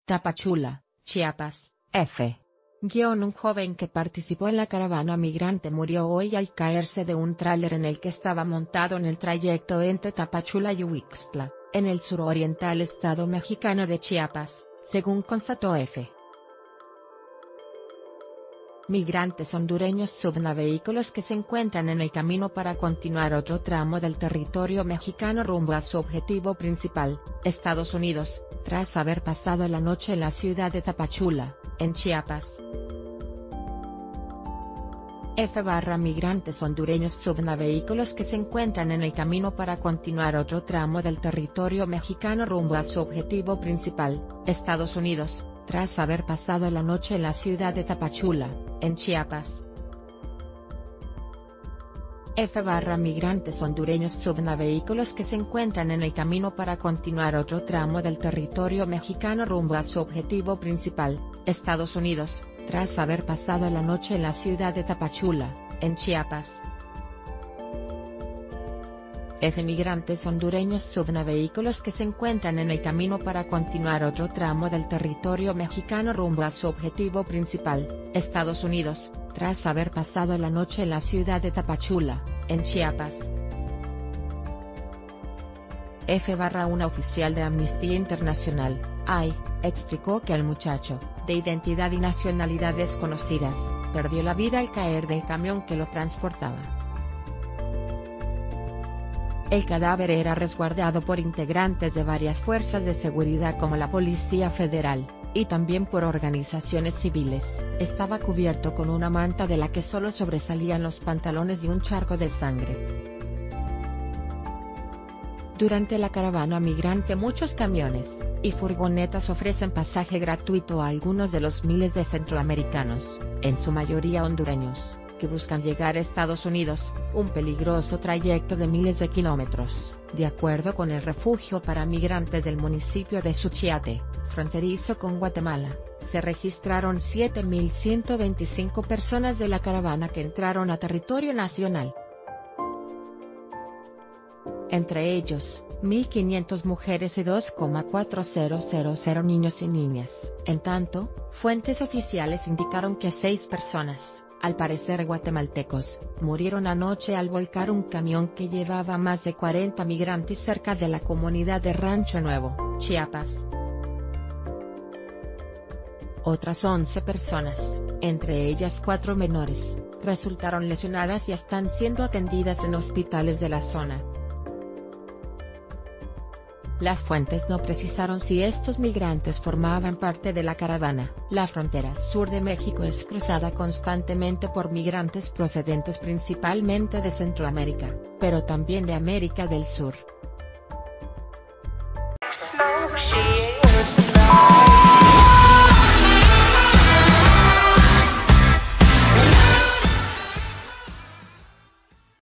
Tapachula, Chiapas, F. Un joven que participó en la caravana migrante murió hoy al caerse de un tráiler en el que estaba montado en el trayecto entre Tapachula y Huixtla, en el suroriental estado mexicano de Chiapas, según constató F. Migrantes hondureños suben a vehículos que se encuentran en el camino para continuar otro tramo del territorio mexicano rumbo a su objetivo principal, Estados Unidos, tras haber pasado la noche en la ciudad de Tapachula, en Chiapas. Migrantes hondureños suben a vehículos que se encuentran en el camino para continuar otro tramo del territorio mexicano rumbo a su objetivo principal, Estados Unidos, tras haber pasado la noche en la ciudad de Tapachula, en Chiapas. Migrantes hondureños suben a vehículos que se encuentran en el camino para continuar otro tramo del territorio mexicano rumbo a su objetivo principal, Estados Unidos, tras haber pasado la noche en la ciudad de Tapachula, en Chiapas. Migrantes hondureños suben a vehículos que se encuentran en el camino para continuar otro tramo del territorio mexicano rumbo a su objetivo principal, Estados Unidos, tras haber pasado la noche en la ciudad de Tapachula, en Chiapas. Una oficial de Amnistía Internacional, AI, explicó que el muchacho, de identidad y nacionalidad desconocidas, perdió la vida al caer del camión que lo transportaba. El cadáver era resguardado por integrantes de varias fuerzas de seguridad como la Policía Federal, y también por organizaciones civiles. Estaba cubierto con una manta de la que solo sobresalían los pantalones y un charco de sangre. Durante la caravana migrante muchos camiones y furgonetas ofrecen pasaje gratuito a algunos de los miles de centroamericanos, en su mayoría hondureños, que buscan llegar a Estados Unidos, un peligroso trayecto de miles de kilómetros. De acuerdo con el Refugio para Migrantes del municipio de Suchiate, fronterizo con Guatemala, se registraron 7.125 personas de la caravana que entraron a territorio nacional. Entre ellos, 1.500 mujeres y 2,4000 niños y niñas. En tanto, fuentes oficiales indicaron que 6 personas, al parecer guatemaltecos, murieron anoche al volcar un camión que llevaba más de 40 migrantes cerca de la comunidad de Rancho Nuevo, Chiapas. Otras 11 personas, entre ellas 4 menores, resultaron lesionadas y están siendo atendidas en hospitales de la zona. Las fuentes no precisaron si estos migrantes formaban parte de la caravana. La frontera sur de México es cruzada constantemente por migrantes procedentes principalmente de Centroamérica, pero también de América del Sur.